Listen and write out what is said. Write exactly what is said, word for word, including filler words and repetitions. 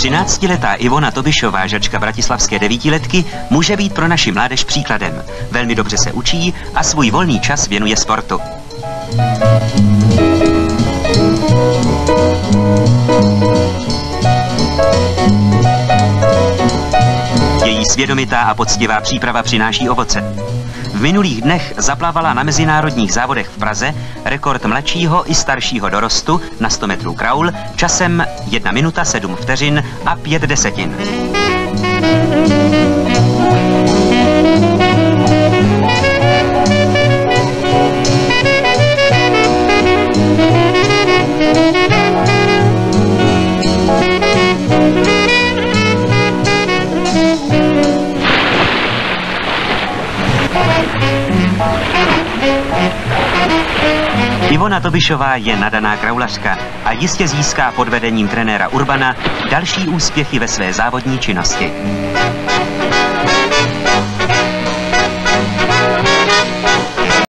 třináctiletá Ivona Tobišová, žačka bratislavské devítiletky, může být pro naši mládež příkladem. Velmi dobře se učí a svůj volný čas věnuje sportu. Její svědomitá a poctivá příprava přináší ovoce. V minulých dnech zaplavala na mezinárodních závodech v Praze rekord mladšího i staršího dorostu na sto metrů kraul časem jedna minuta sedm vteřin a pět desetin. Ivona Tobišová je nadaná kraulařka a jistě získá pod vedením trenéra Urbana další úspěchy ve své závodní činnosti.